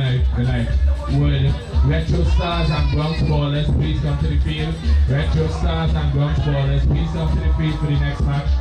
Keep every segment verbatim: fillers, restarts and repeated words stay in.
night, good night. Would Retro Stars and Bronx Ballers please come to the field? Retro Stars and Bronx Ballers please come to the field for the next match.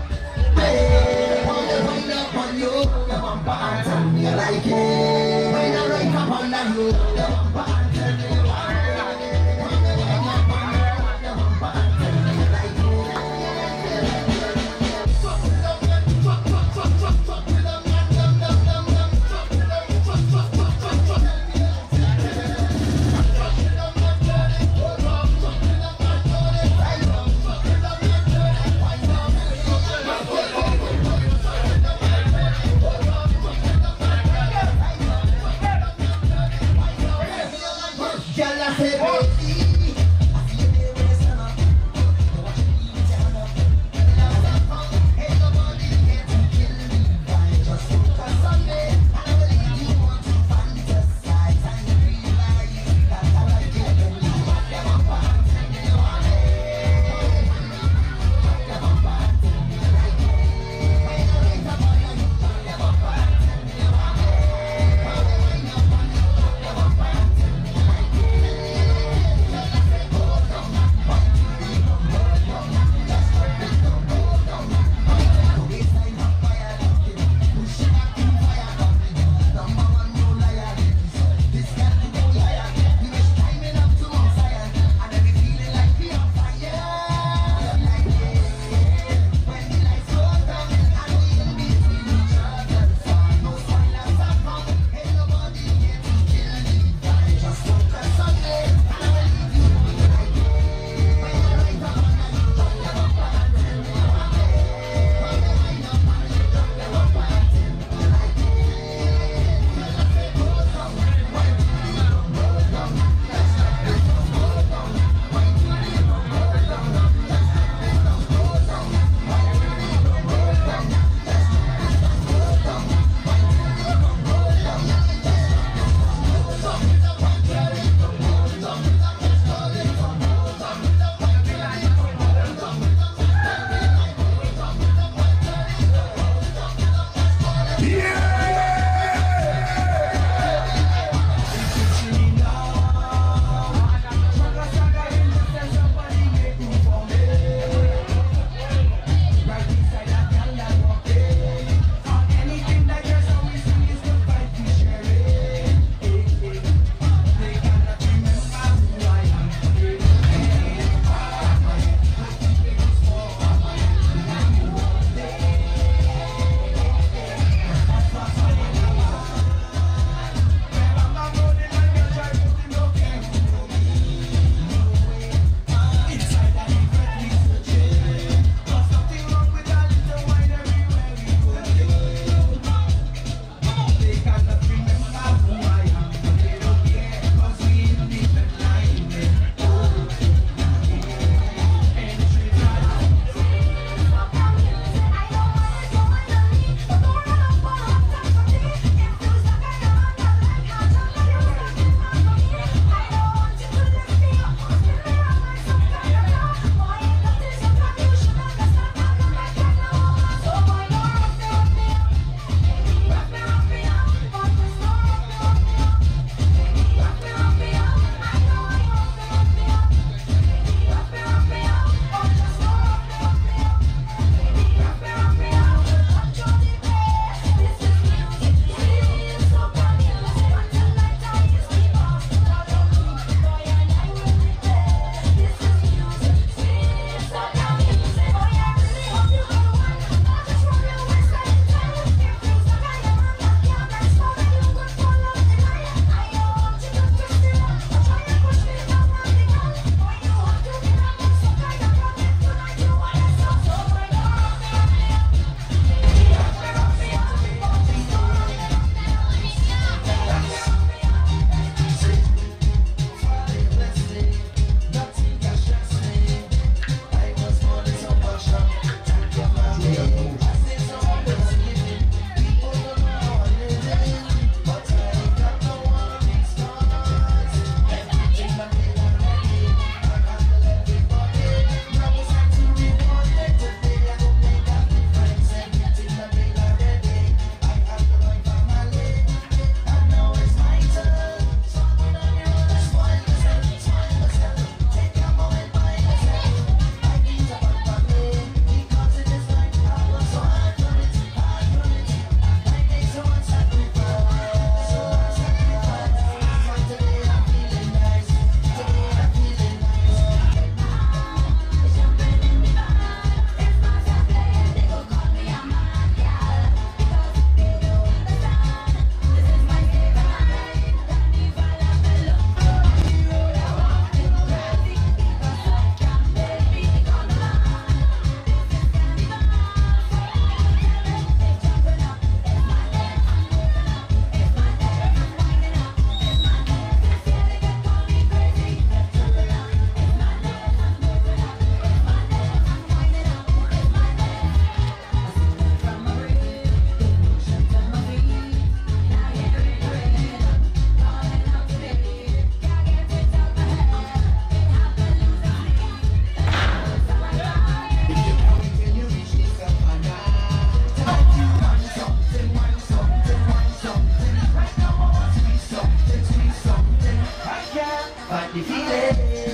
Fight the feeling.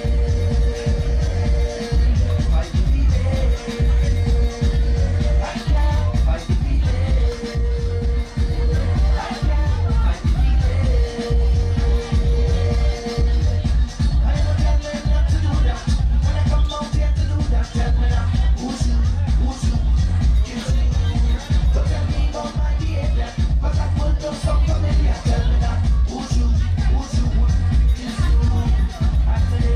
Fight the feeling. I can't fight the feeling. I can't fight the feeling. I never tell them not to do that. When I come out here to do that, tell me that. Who's you? Who's you? Kiss me. Don't tell me about my behavior, but I will do some familiar. Tell me that. Who's you? Who's you? Kiss me. I tell you.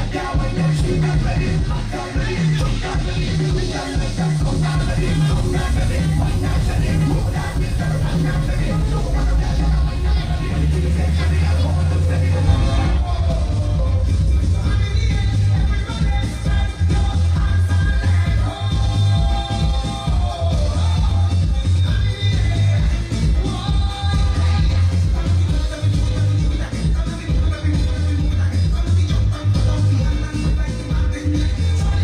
Thank you.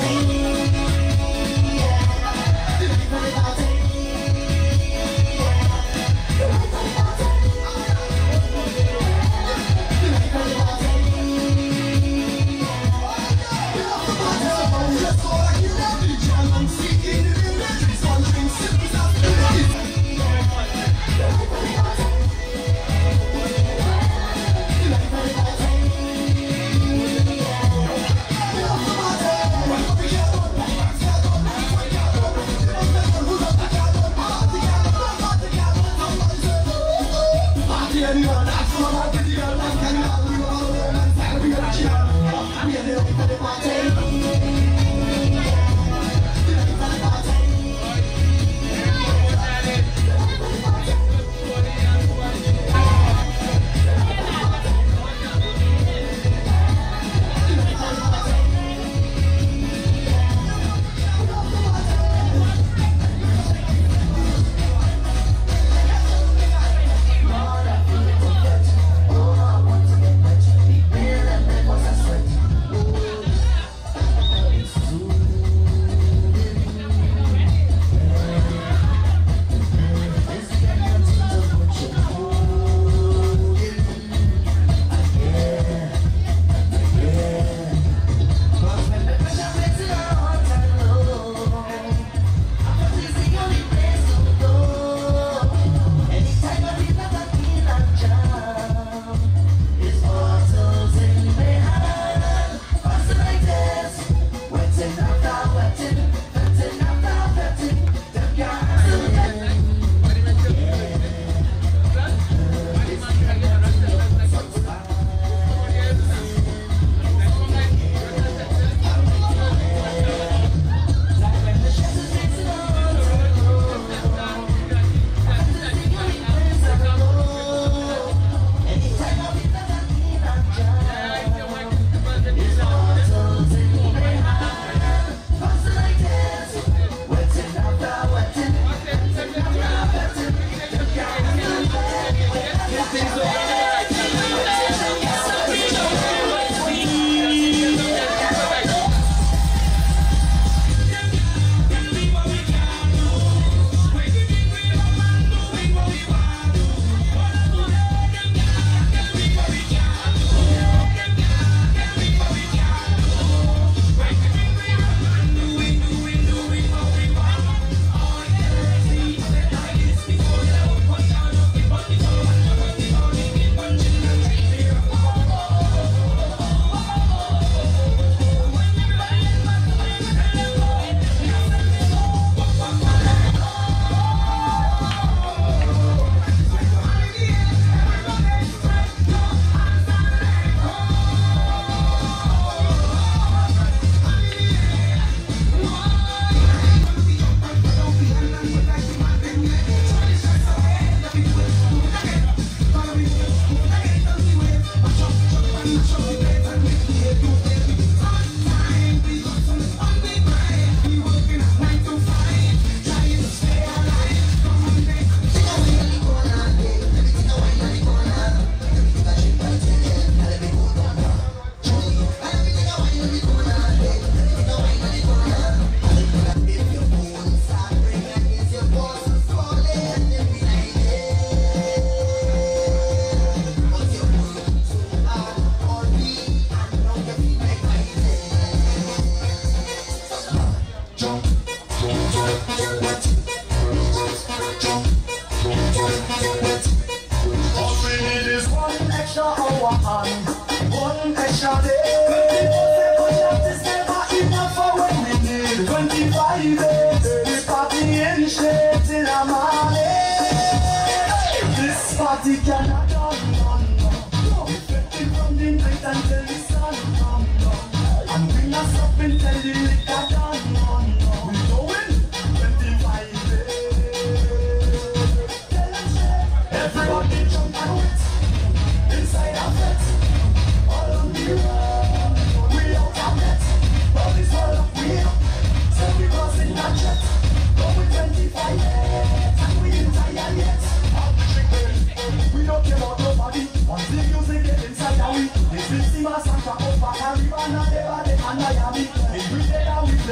This is the massacre of Caribana, Deva, de Miami. In Britain, we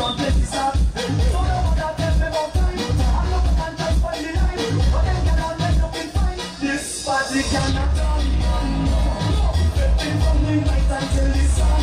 want plenty stuff. So no one that tell me about time. I know what I'm just by the line. But then you don't end up in fine. This party cannot done. Fifteen from the night until the sun.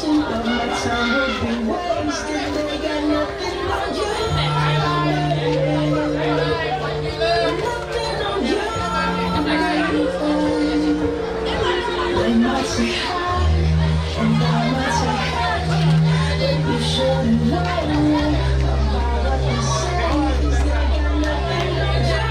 wishing all my time would be wasted. They got nothing on you. Nothing on you. They might say hi, and I might say hi, but you shouldn't know about what they say. 'Cause they got nothing on you.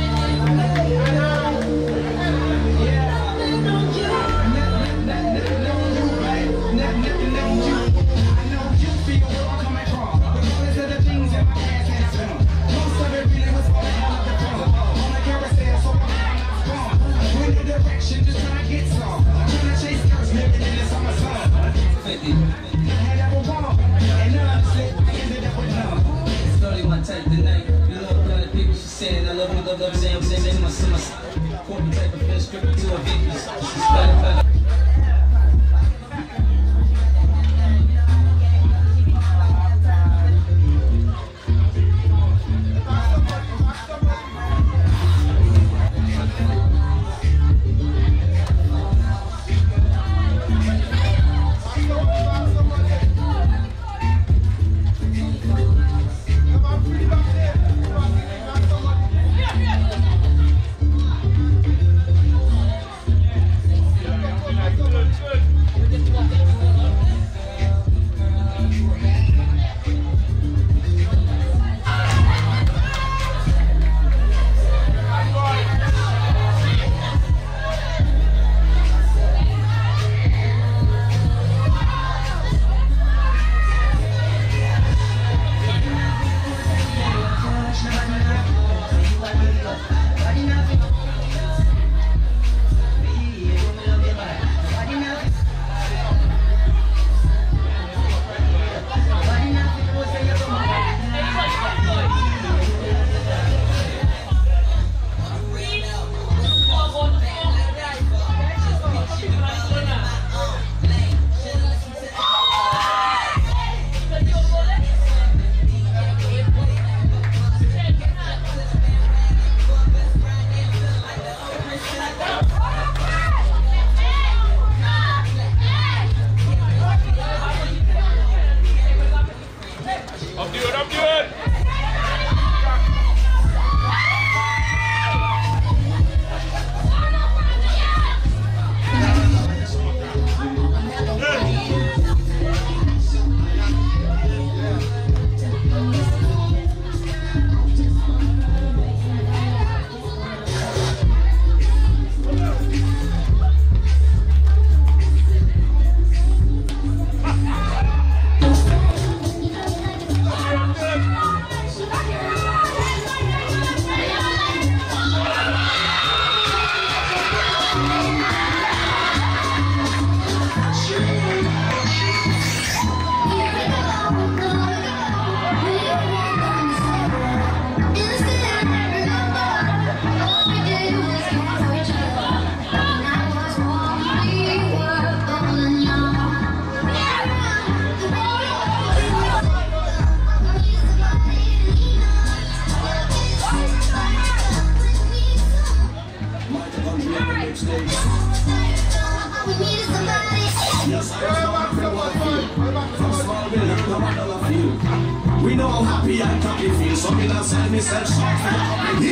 We know how happy and happy feel, so me not send me sell short for the company.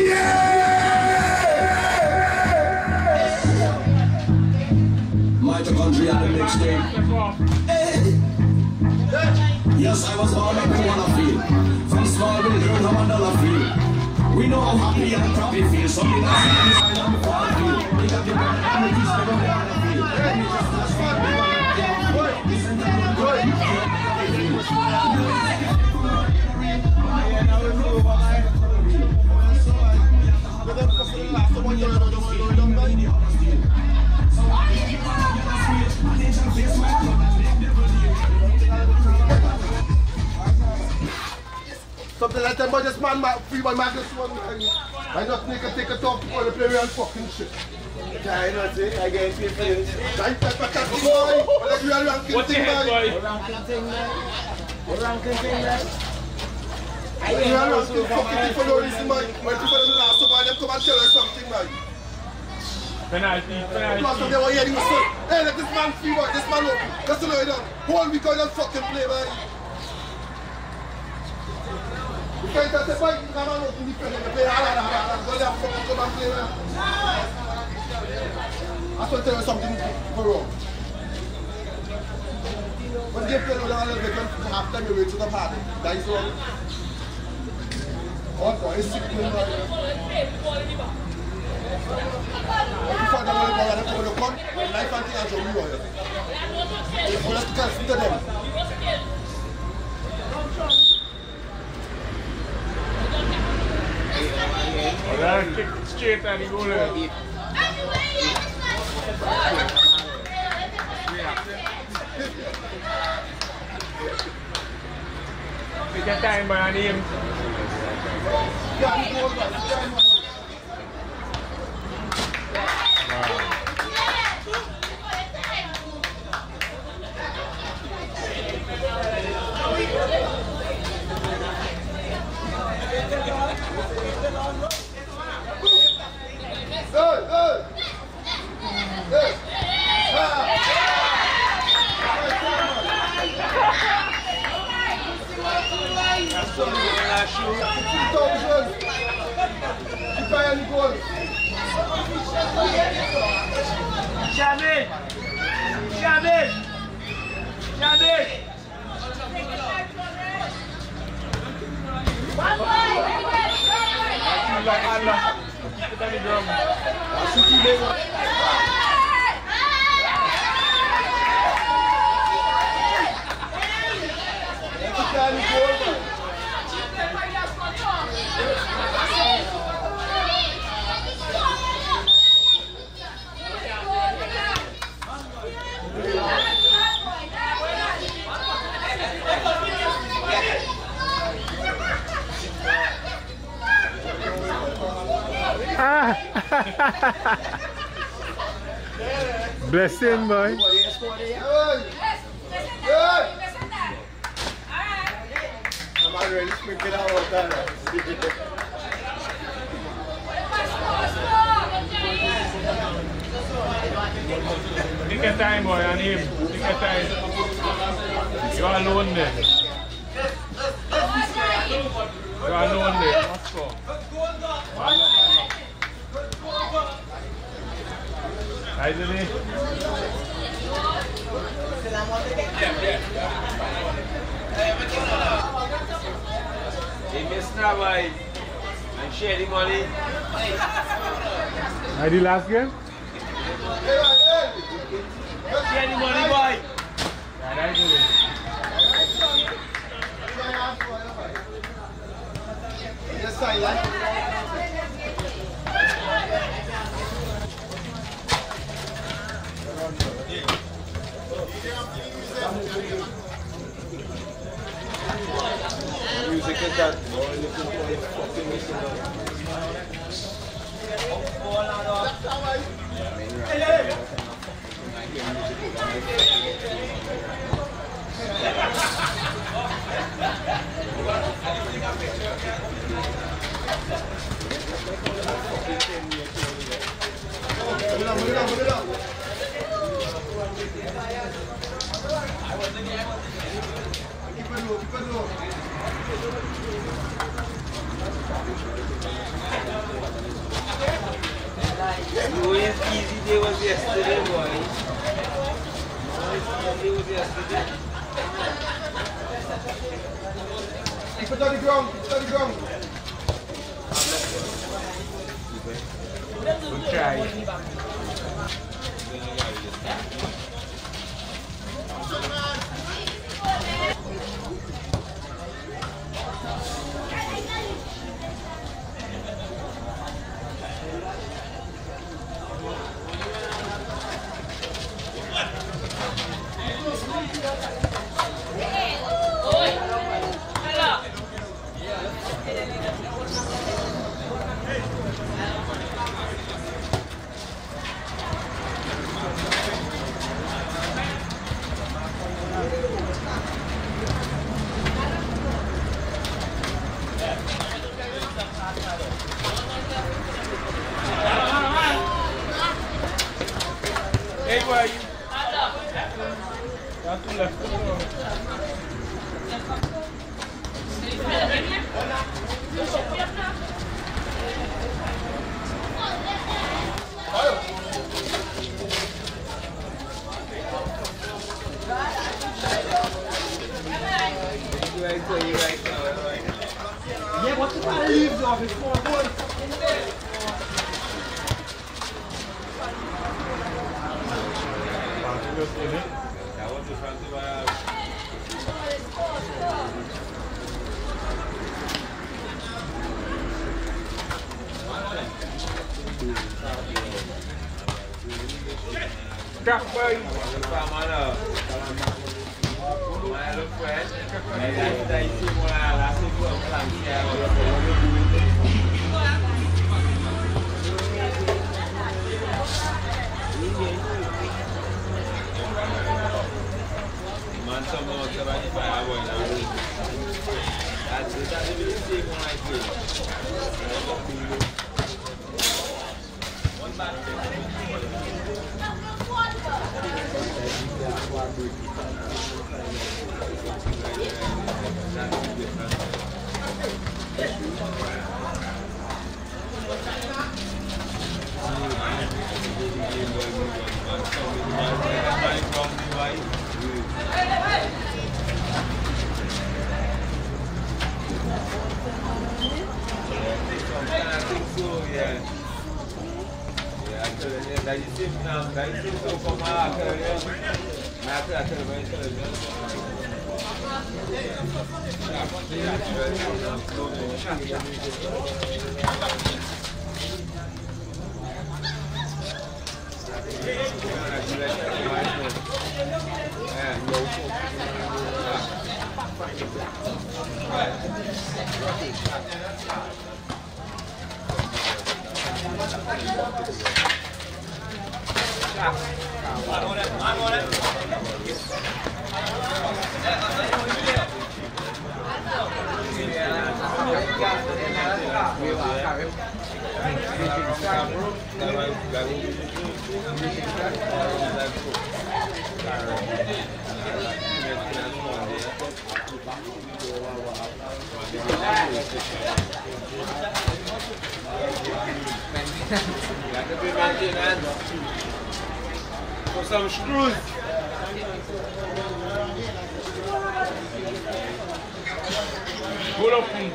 Yeah! Mitochondria and the mixtape. Hey! Yes, I was born up in one feel. From small we learn how another feel. We know how happy and happy feel, so me not send me sell short for the feel. We got the burn and the peace to go down the feel. Let me just touch my baby. Listen to the good. Something like that, but this man, free by Marcus one, I just make a take a talk for the play real fucking shit. Yeah, you know what I'm saying? I get paid for this. I take a cat boy, but like real ranking what's thing, your head, boy? What ranking thing, man? What ranking thing, man? I real ranking fucking thing for no reason, man. When people don't ask somebody, them come and tell us something, man. Penalty, penalty. Plus, they were here, he was so, hey, let this man free, boy, this man open. That's the way down. Whole week on fucking play, man. You can't tell the boy, you can't open the friend and play, ah, ah, ah, ah, go there, fucking come and play, man. I have to tell you something for wrong. When they play, they can half time away to the party. That is wrong. Oh, boy, it's sick, man. Before they want to go and come to come, life and things are so real. You have to catch to them. Oh, that kick straight at the goal there. Take your time, boy, on him. Hey, hey! Hey! Ah! Jamais! Jamais! Jamais! Like Allah. Put on the drum. Bless him, boy. I'm already speaking out of that. Take your time, boy, on him. Take your time. You're alone there. You're alone there. Must go. Isn't he? He missed now, boy. And share the money. Are the last game? Share the money, boy. Yeah, isn't he? Yes, I like. Music is that. Boy, looking for the fucking listener. The way easy day was yesterday, boy. Easy day was yesterday. Keep it on the ground, keep it on the ground. Good try. Crack boy. Hello friend. Man, some more seventy-five boy now. That's it. That's the same one I play. One bad thing. For some screws. Pull up me.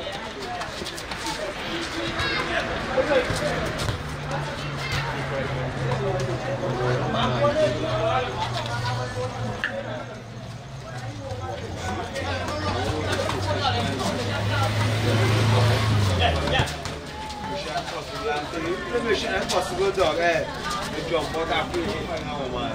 Mission impossible, dog. Eh? The jump out after you find out, man.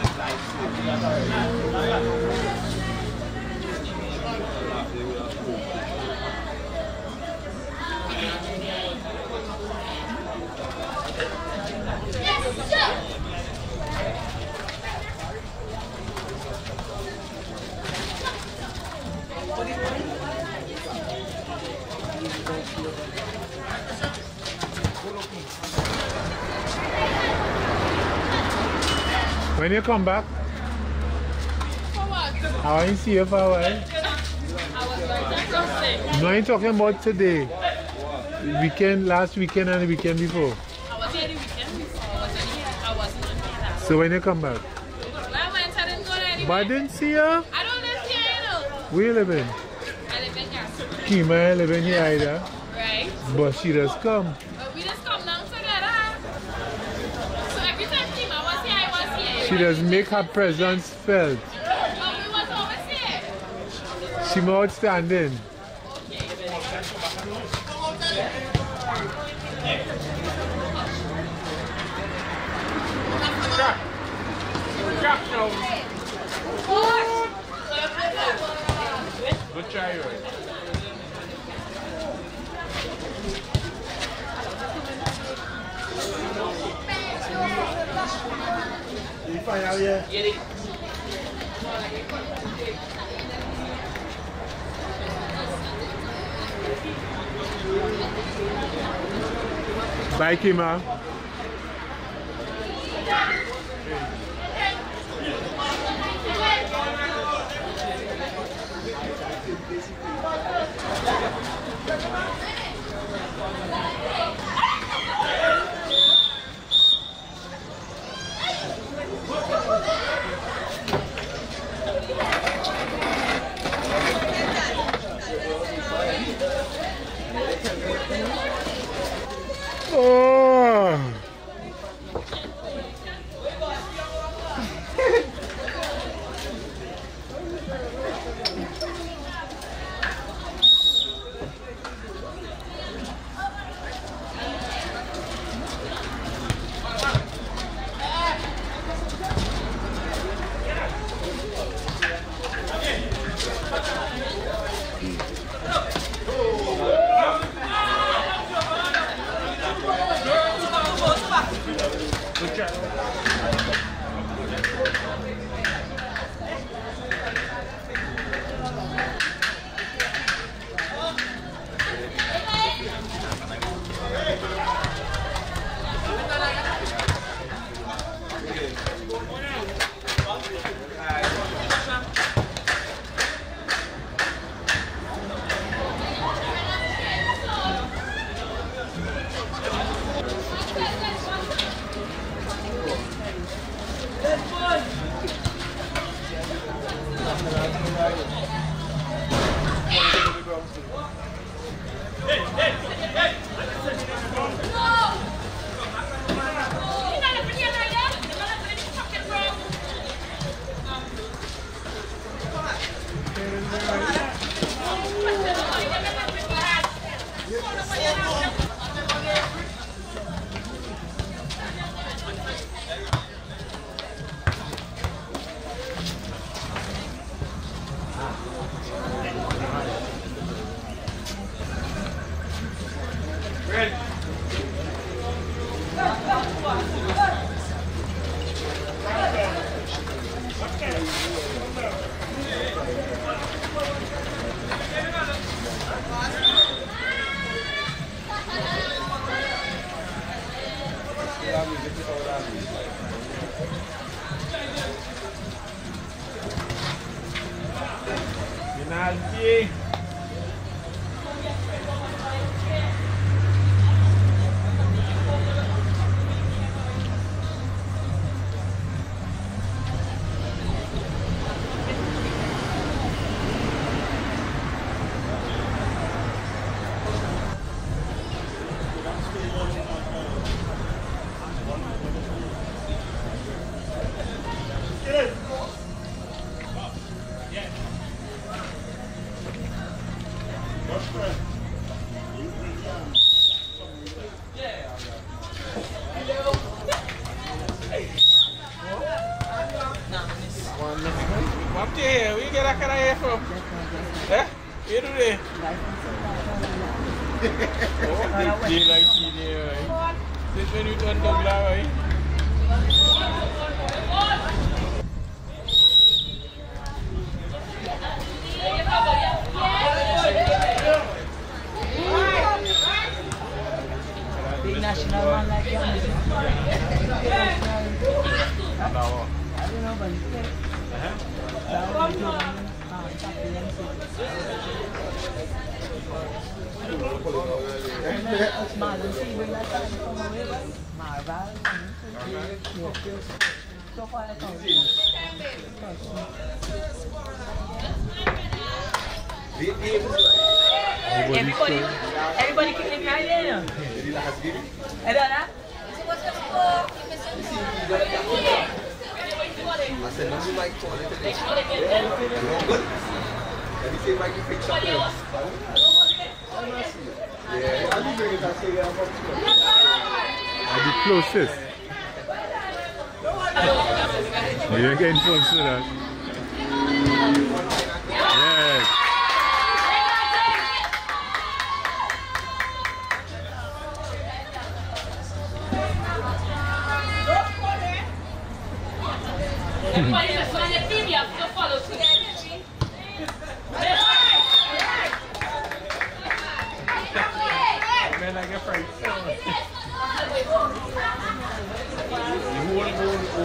When you come back? For what? I want to see you for a while. I was like, that's No, I'm talking about today. Weekend, last weekend and the weekend before. I was here the weekend before. I wasn't here. I wasn't here. So when you come back? Well, I went, I didn't go there anyway. But I didn't see her. I don't live here, you know. Where you living? I live in Gaston. Kima, I live in here either. Right? But she just come. But we just come down together. So every time Kima was here, I was here. She does make her presence felt. But we was always here. She more outstanding. Good try, right? You find out here? Bye, Kima. Ready. Penalti. What the hell? Where you get that kind of hair from? Eh? Where do they? Oh, big J like she there, right? Since when you turn Douglas, right? Big national man like you. I don't know, but it's good. Everybody, everybody keep the right there. I don't know. I said, no, you like toilet today. You good? Let me see if I can fix up here. Yeah, I'll be bringing that cigarette up. Are the closest. You're getting close to that. Yes. Everybody just want to see me, I have to follow together. Man, like a friend. You want to go to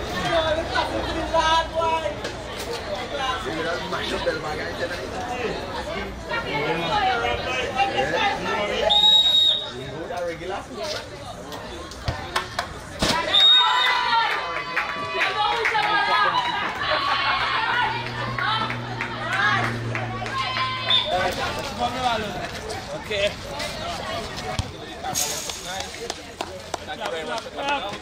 Okay. Thank you very much for coming out.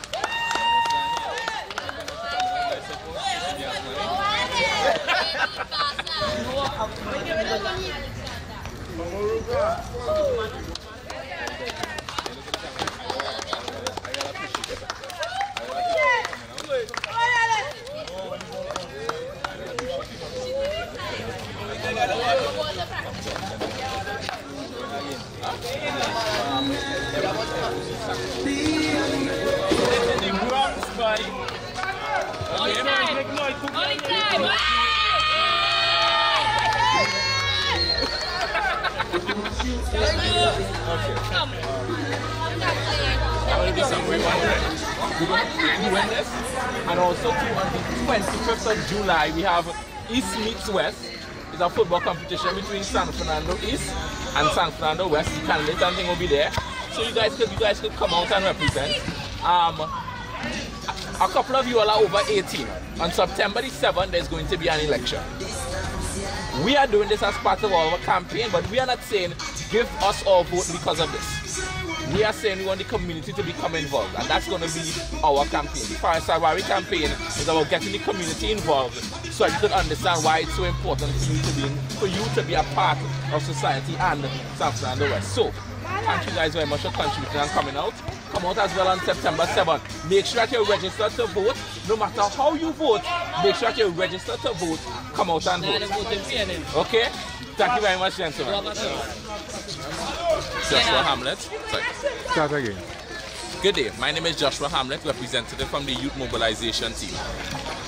And also on the twenty-fifth of July we have East meets West. It's a football competition between San Fernando East and San Fernando West. The candidate and thing will be there. So you guys could you guys could come out and represent. Um a couple of you all are over eighteen. On September the seventh there's going to be an election. We are doing this as part of our campaign, but we are not saying give us our vote because of this. We are saying we want the community to become involved, and that's going to be our campaign. The Fireside Warrior campaign is about getting the community involved so you can understand why it's so important for you to be, for you to be a part of society and San Fernando West. So, thank you guys very much for contributing and coming out. come out as well on September seventh. Make sure that you're registered to vote. No matter how you vote, make sure that you're registered to vote. Come out and vote. Okay? Thank you very much, gentlemen. Joshua Hamlet. Sorry. Start again. Good day. My name is Joshua Hamlet, representative from the Youth Mobilization Team.